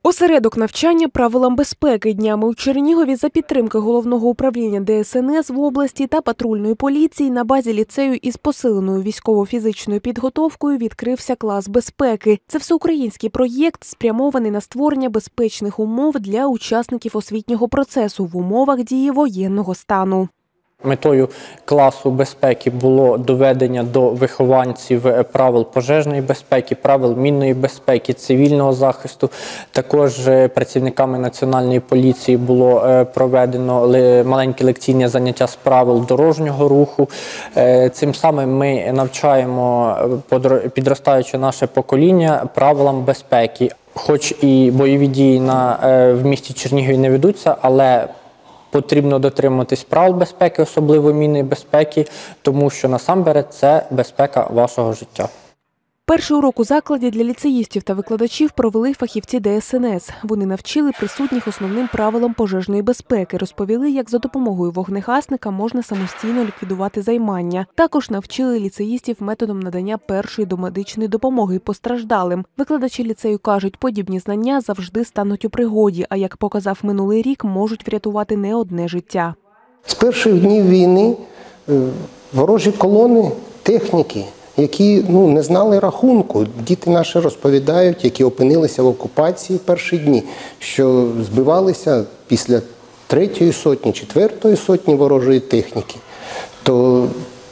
Осередок навчання правилам безпеки днями у Чернігові за підтримки Головного управління ДСНС в області та патрульної поліції на базі ліцею із посиленою військово-фізичною підготовкою відкрився клас безпеки. Це всеукраїнський проєкт, спрямований на створення безпечних умов для учасників освітнього процесу в умовах дії воєнного стану. Метою класу безпеки було доведення до вихованців правил пожежної безпеки, правил мінної безпеки, цивільного захисту. Також працівниками Національної поліції було проведено маленькі лекційні заняття з правил дорожнього руху. Цим самим ми навчаємо підростаюче наше покоління правилам безпеки. Хоч і бойові дії в місті Чернігові не ведуться, але потрібно дотримуватись правил безпеки, особливо мінної безпеки, тому що насамперед це безпека вашого життя. Перший урок у закладі для ліцеїстів та викладачів провели фахівці ДСНС. Вони навчили присутніх основним правилам пожежної безпеки, розповіли, як за допомогою вогнегасника можна самостійно ліквідувати займання. Також навчили ліцеїстів методом надання першої домедичної допомоги постраждалим. Викладачі ліцею кажуть, подібні знання завжди стануть у пригоді, а як показав минулий рік, можуть врятувати не одне життя. З перших днів війни ворожі колони, техніки, які не знали рахунку. Діти наші розповідають, які опинилися в окупації в перші дні, що збивалися після 3-ї сотні, 4-ї сотні ворожої техніки. То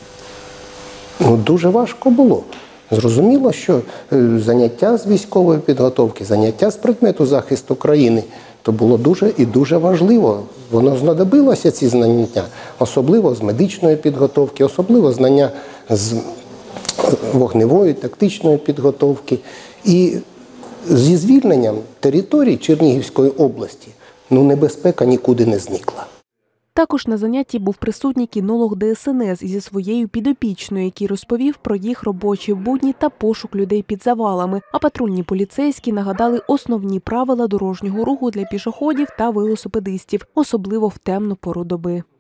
дуже важко було. Зрозуміло, що заняття з військової підготовки, заняття з предмету захисту країни, то було дуже і дуже важливо. Воно знадобилося, ці знання, особливо з медичної підготовки, особливо знання з вогневої, тактичної підготовки. І зі звільненням територій Чернігівської області небезпека нікуди не зникла. Також на занятті був присутній кінолог ДСНС зі своєю підопічною, який розповів про їх робочі будні та пошук людей під завалами. А патрульні поліцейські нагадали основні правила дорожнього руху для пішоходів та велосипедистів, особливо в темну пору доби.